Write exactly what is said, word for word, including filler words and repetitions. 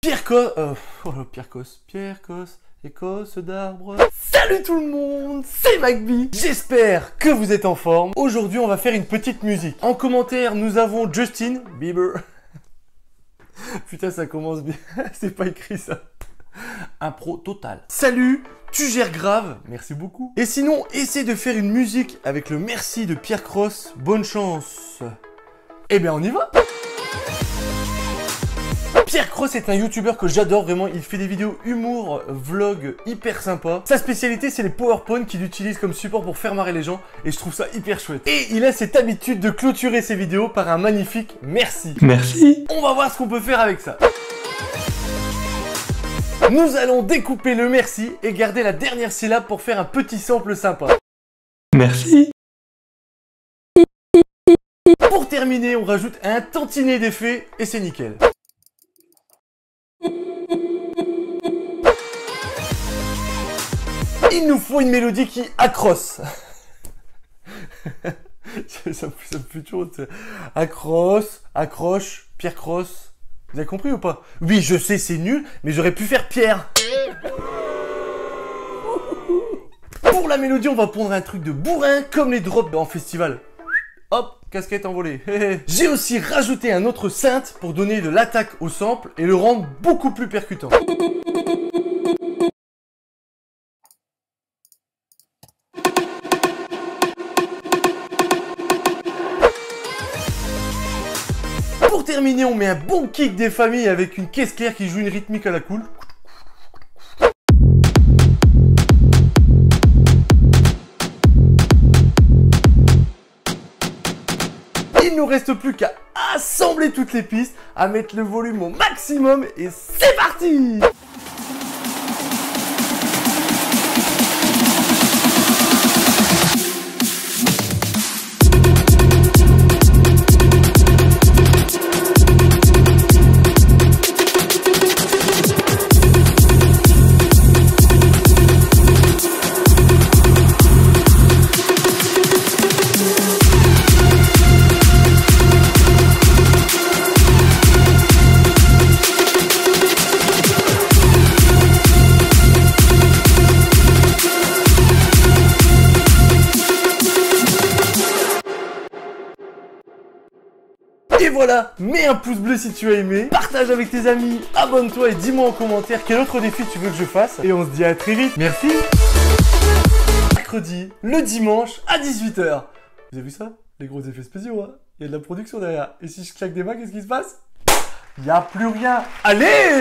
Pierre Cos... Euh, oh là, Pierre Cos... Pierre Cos... Écosse d'arbre... Salut tout le monde, c'est MacB. J'espère que vous êtes en forme. Aujourd'hui, on va faire une petite musique. En commentaire, nous avons Justin Bieber. Putain, ça commence bien. C'est pas écrit ça. Impro total. Salut, tu gères grave. Merci beaucoup. Et sinon, essaie de faire une musique avec le merci de Pierre Cross. Bonne chance. Eh bien, on y va. Pierre Cross est un youtubeur que j'adore vraiment, il fait des vidéos humour, vlog hyper sympa. Sa spécialité c'est les PowerPoint qu'il utilise comme support pour faire marrer les gens et je trouve ça hyper chouette. Et il a cette habitude de clôturer ses vidéos par un magnifique merci. Merci. On va voir ce qu'on peut faire avec ça. Nous allons découper le merci et garder la dernière syllabe pour faire un petit sample sympa. Merci. Pour terminer, on rajoute un tantinet d'effets et c'est nickel. Il nous faut une mélodie qui accroche. ça, me, ça me fait toujours... Accroche, accroche, Pierre Cross. Vous avez compris ou pas? Oui, je sais, c'est nul, mais j'aurais pu faire Pierre. Pour la mélodie, on va prendre un truc de bourrin comme les drops en festival. Hop, casquette envolée. J'ai aussi rajouté un autre synth pour donner de l'attaque au sample et le rendre beaucoup plus percutant. Pour terminer, on met un bon kick des familles avec une caisse claire qui joue une rythmique à la cool. Il ne nous reste plus qu'à assembler toutes les pistes, à mettre le volume au maximum et c'est parti! Et voilà, mets un pouce bleu si tu as aimé, partage avec tes amis, abonne-toi et dis-moi en commentaire quel autre défi tu veux que je fasse. Et on se dit à très vite, merci. Mercredi, le dimanche à dix-huit heures. Vous avez vu ça? Les gros effets spéciaux, hein. Il y a de la production derrière. Et si je claque des mains, qu'est-ce qui se passe? Il n'y a plus rien. Allez!